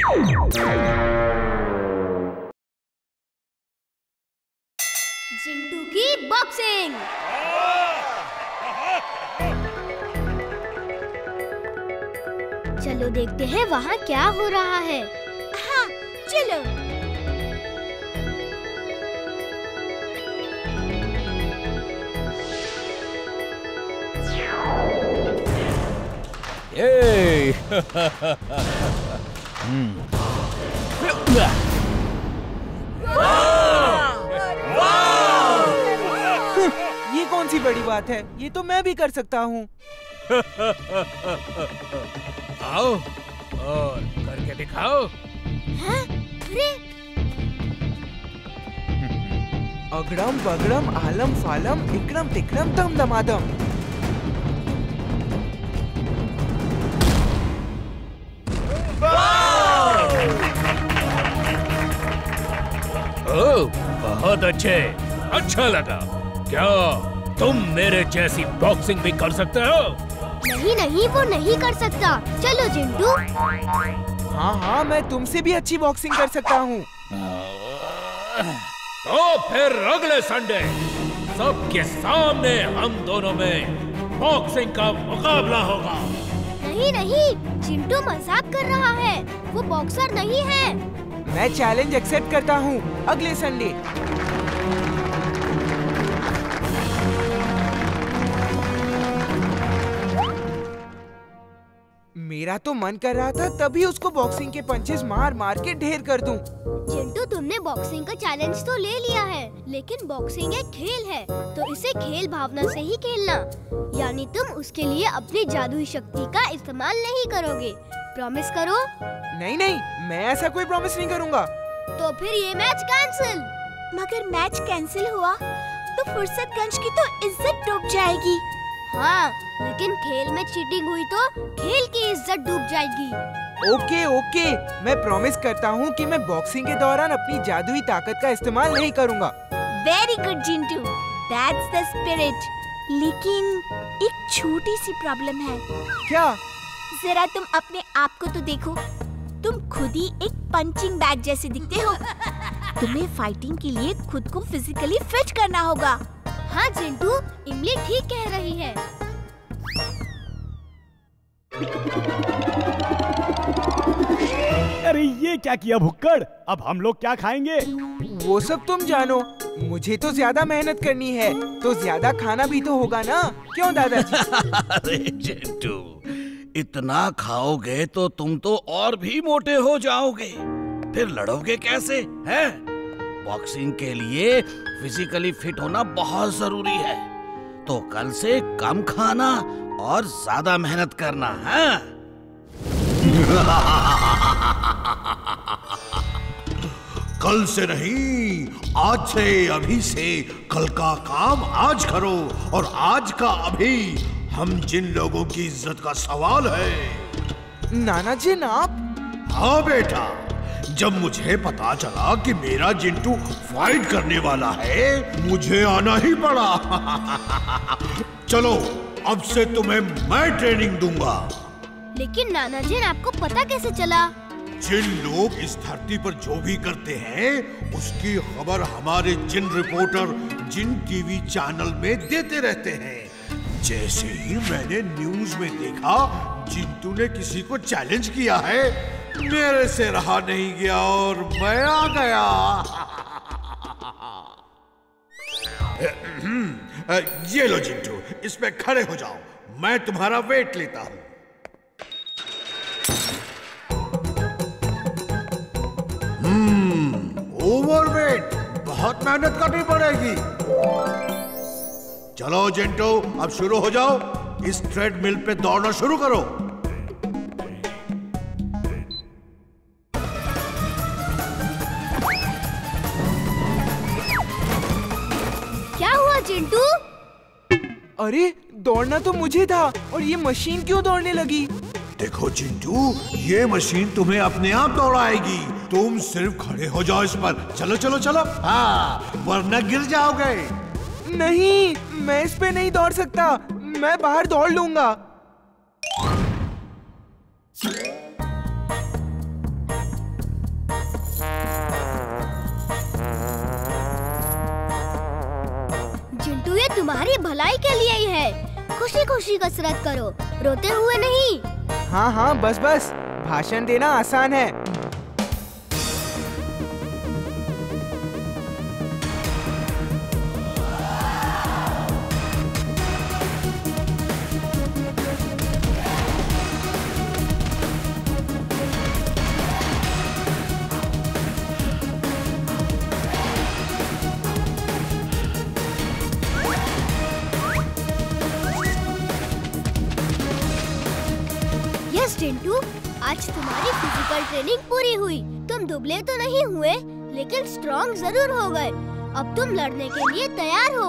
चिंटू की बॉक्सिंग। चलो देखते हैं वहाँ क्या हो रहा है। हाँ, चलो। ये कौन सी बड़ी बात है, ये तो मैं भी कर सकता हूँ। आओ और करके दिखाओ। हाँ? अरे अगड़म बगड़म आलम फालम इकड़म तिकड़म दम दमादम। ओह, बहुत अच्छे, अच्छा लगा। क्या तुम मेरे जैसी बॉक्सिंग भी कर सकते हो? नहीं नहीं, वो नहीं कर सकता। चलो चिंटू। हाँ हाँ, मैं तुमसे भी अच्छी बॉक्सिंग कर सकता हूँ। तो फिर अगले संडे सबके सामने हम दोनों में बॉक्सिंग का मुकाबला होगा। नहीं नहीं, चिंटू मजाक कर रहा है, वो बॉक्सर नहीं है। मैं चैलेंज एक्सेप्ट करता हूँ अगले संडे। मेरा तो मन कर रहा था तभी उसको बॉक्सिंग के पंचेस मार मार के ढेर कर दूं। चिंटू, तुमने बॉक्सिंग का चैलेंज तो ले लिया है, लेकिन बॉक्सिंग एक खेल है, तो इसे खेल भावना से ही खेलना। यानी तुम उसके लिए अपनी जादुई शक्ति का इस्तेमाल नहीं करोगे। प्रॉमिस करो। नहीं नहीं, मैं ऐसा कोई प्रॉमिस नहीं करूँगा। तो फिर ये मैच कैंसिल। मगर मैच कैंसिल हुआ तो फुर्सतगंज की तो इज्जत डूब जाएगी। हाँ, लेकिन खेल में चीटिंग हुई तो खेल की इज्जत डूब जाएगी। ओके ओके, मैं प्रॉमिस करता हूँ कि मैं बॉक्सिंग के दौरान अपनी जादुई ताकत का इस्तेमाल नहीं करूँगा। Very good Chintu, that's the spirit. लेकिन एक छोटी सी प्रॉब्लम है। क्या? जरा तुम अपने आप को तो देखो, तुम खुद ही एक पंचिंग बैग जैसे दिखते हो। तुम्हें फाइटिंग के लिए खुद को फिजिकली फिट करना होगा। हाँ चिंटू, इमली ठीक कह रही है। अरे ये क्या किया भुक्कड़, अब हम लोग क्या खाएंगे? वो सब तुम जानो, मुझे तो ज्यादा मेहनत करनी है, तो ज्यादा खाना भी तो होगा ना, क्यों दादाजी? अरे चिंटू, इतना खाओगे तो तुम तो और भी मोटे हो जाओगे, फिर लड़ोगे कैसे, हैं? बॉक्सिंग के लिए फिजिकली फिट होना बहुत जरूरी है, तो कल से कम खाना और ज्यादा मेहनत करना है। कल से नहीं, आज से, अभी से। कल का काम आज करो और आज का अभी। हम जिन लोगों की इज्जत का सवाल है। नाना जी आप? हाँ बेटा, जब मुझे पता चला कि मेरा चिंटू फाइट करने वाला है, मुझे आना ही पड़ा। चलो, अब से तुम्हें मैं ट्रेनिंग दूंगा। लेकिन नाना जी, आपको पता कैसे चला? जिन लोग इस धरती पर जो भी करते हैं, उसकी खबर हमारे जिन रिपोर्टर जिन टीवी चैनल में देते रहते हैं। जैसे ही मैंने न्यूज में देखा चिंटू ने किसी को चैलेंज किया है, मेरे से रहा नहीं गया और मैं आ गया। ये लो चिंटू, इसमें खड़े हो जाओ, मैं तुम्हारा वेट लेता हूँ। ओवरवेट, बहुत मेहनत करनी पड़ेगी। चलो चिंटू, अब शुरू हो जाओ, इस ट्रेडमिल पे दौड़ना शुरू करो। क्या हुआ चिंटू? अरे दौड़ना तो मुझे था, और ये मशीन क्यों दौड़ने लगी? देखो चिंटू, ये मशीन तुम्हें अपने आप दौड़ाएगी, तुम सिर्फ खड़े हो जाओ इस पर। चलो चलो चलो, हाँ, वरना गिर जाओगे। नहीं, मैं इस पे नहीं दौड़ सकता, मैं बाहर दौड़ लूंगा। तुम्हारी भलाई के लिए ही है। खुशी खुशी कसरत करो, रोते हुए नहीं। हाँ हाँ, बस बस, भाषण देना आसान है। चिंटू, आज तुम्हारी फिजिकल ट्रेनिंग पूरी हुई। तुम दुबले तो नहीं हुए, लेकिन स्ट्रॉन्ग जरूर हो गए। अब तुम लड़ने के लिए तैयार हो।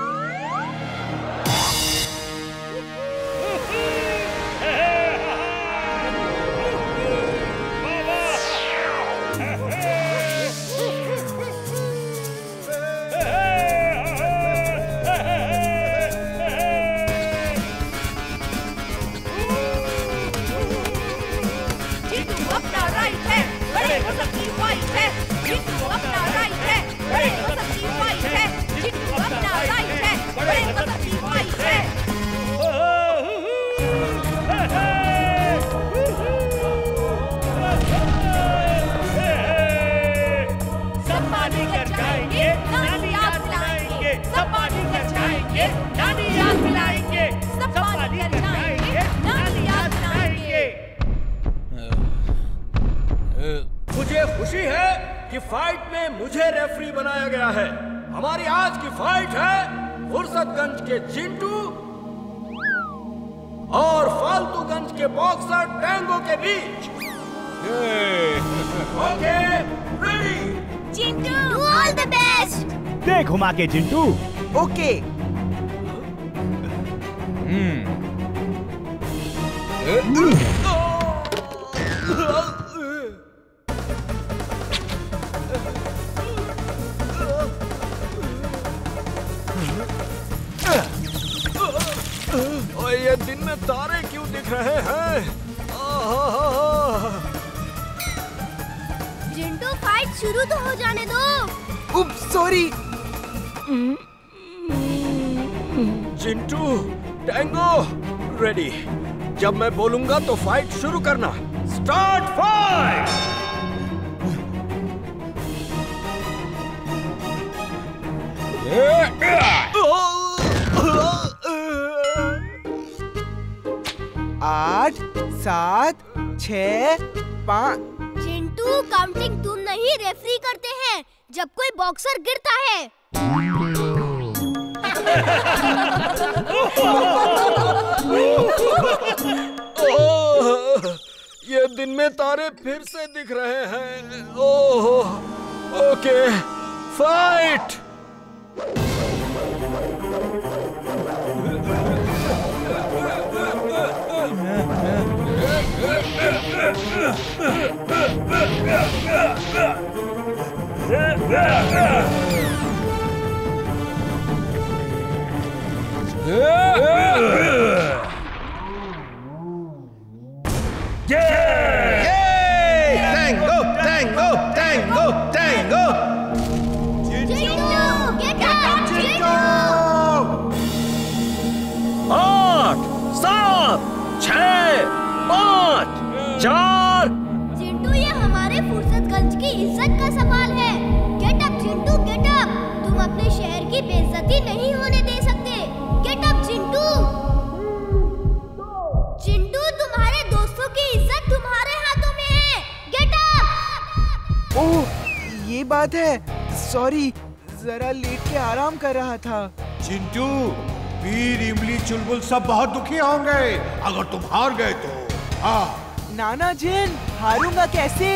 मुझे खुशी है कि फाइट में मुझे रेफरी बनाया गया है। हमारी आज की फाइट है फुर्सतगंज के चिंटू और फालतूगंज के बॉक्सर टैंगो के बीच। Okay, ready? Chintu, do all the best. देख घुमा के चिंटू। ओके। और ये दिन में तारे क्यों दिख रहे हैं? चिंटू, फाइट शुरू तो हो जाने दो। Oops, sorry. Chintu, Tango, ready. जब मैं बोलूंगा तो फाइट शुरू करना। Start fight. आठ, 7, 6, 5। चिंटू, काउंटिंग तुम नहीं रेफरी करते हैं जब कोई बॉक्सर गिरता है। ये दिन में तारे फिर से दिख रहे हैं। Oh, okay, fight. Tango, tango, tango, tango. Chintu, get up, Chintu. 8, 7, 6, 5, 4। Chintu, ये हमारे फुर्सतगंज की इज्जत का सवाल है। Get up Chintu, get up. तुम अपने शहर की बेइज्जती नहीं होने दे सकते। Gate up Chintu. चिंटू, तुम्हारे दोस्तों की इज्जत तुम्हारे हाथों में है। Get up. ओह, ये बात है। सॉरी, जरा लेट के आराम कर रहा था। चिंटू, वीर, इमली, चुलबुल सब बहुत दुखी होंगे अगर तुम हार गए तो। हाँ, नाना जिन, हारूंगा कैसे?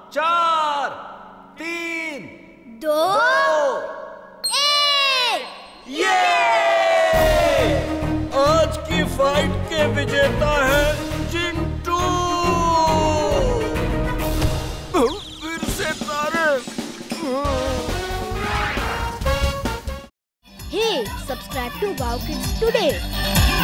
4, 3, 2, 1। ये आज की फाइट के विजेता है चिंटू। फिर से तारे। Hey, subscribe to Wow Kids today.